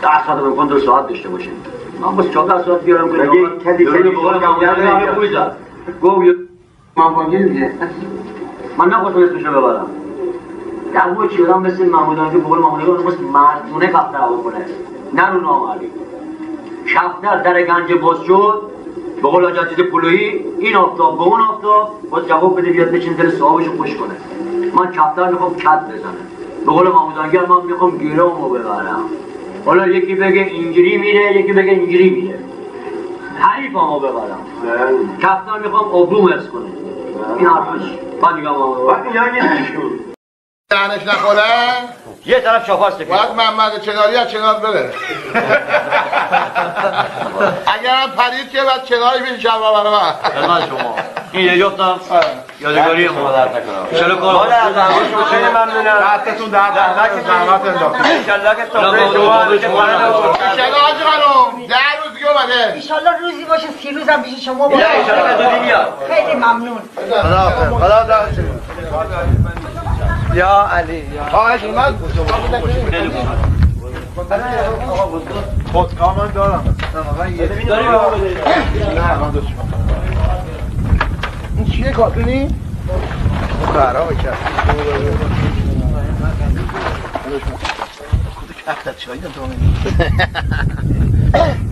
10 ساعت بکن 2 ساعت داشته باشیم من بس 14 ساعت بیارم که کدی من نخواستم اسمشو ببرم دعوا چی آدم مثل محمودان که بقول محمودان بس مردونه کفتر هوا کنه نه رو نامردی کفتر در گنج باز شد بقول آجا چیز پلویی این آفتاب به اون آفتاب باز جواب بده بیاد بچین دل صاحبشو خوش کنه من کفتر میخوام کت بزنه بقول محمودانگر من میخوام گیرامو ببرم حالا یکی بگه اینجوری میره یکی بگه اینجوری میره حریفمو ببرم کفتر میخوام آبروم حفظ کنه این حرفش با نگاه وقتی یعنی نشون دهنش نخوره یه طرف شاپاس تکیه باید محمد چناری از چنار بره اگر هم پرید که بعد چناری بین شب برای من خدمت شما این یه جفتم یادگاری ما درد نکنم شلو کار حالا از همون خیلی ممنونم دستتون درد زحمت انداختید انشالله که صبح جمعه که انشالله حاج خانم 10 روز دیگه اومده انشالله روزی باشه 30 روزم پیش شما یا باشه انشالله زودی بیاد خیلی ممنون خدا یا علی آقا من خودکار من دارم این چیه کاتونی؟ خرابه کرد کفت چایی